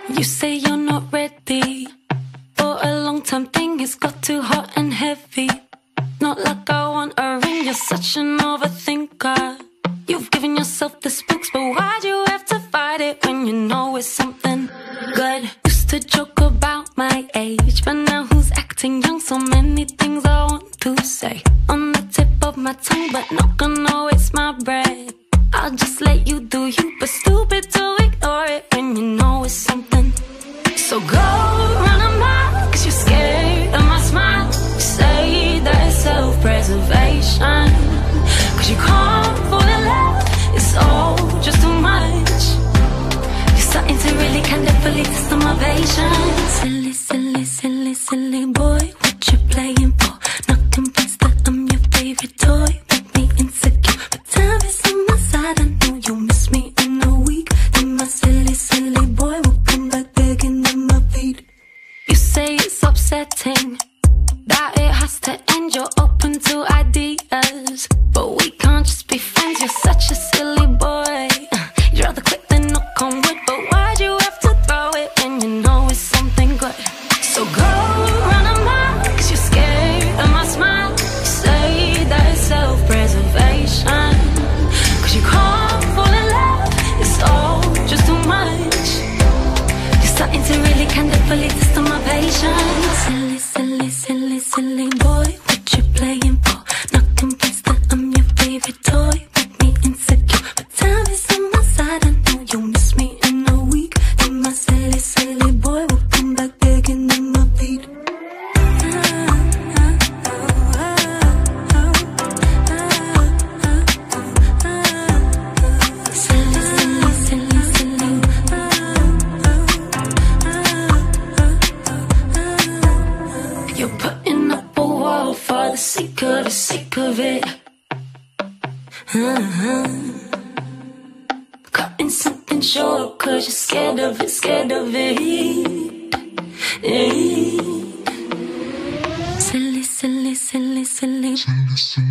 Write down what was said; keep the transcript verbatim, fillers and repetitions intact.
You say you're not ready for a long time thing. It's got too hot and heavy. Not like I want a ring. You're such an overthinker. You've given yourself the spooks, but why'd you have to fight it when you know it's something good? Used to joke about my age, but now who's acting young? So many things I want to say on the tip of my tongue, but not gonna waste my breath. I'll just let you do you, but stupid to ignore it when you know it's something. So go run a mile, cause you're scared of my smile. You say that it's self-preservation, cause you can't fall in love, it's all just too much. You're starting to really kind of fully test on my patience. Silly, silly, silly, silly boy, what you playing for? Not convinced that I'm your favorite toy. Make me insecure, but time is on my side. I know you'll miss me in a week. Then my silly, silly boy will come back begging at my feet. You say it's upsetting that it has to end. You're open to ideas, but we can't just be friends. You're such a silly boy. You'd rather quit than knock on wood, but why'd you have to throw it when you know it's something good? So go run a mile, cause you're scared of my smile. You say that it's self-preservation, cause you can't fall in love, it's all just too much. You're starting to really kind of fully test on my patience. Silly, silly, silly, silly boy, what you playing for? Not convinced that I'm your favorite toy. Make me insecure, but time is on my side. I know you'll miss me in a week. Then my silly, silly boy will come back begging at my feet. Silly, silly, silly, silly. You're putting up a wall for the sake of the sake of it. Uh-huh. Cutting something short cause you're scared of it, scared of it. Eh. Silly, silly, silly, silly. Silly, silly.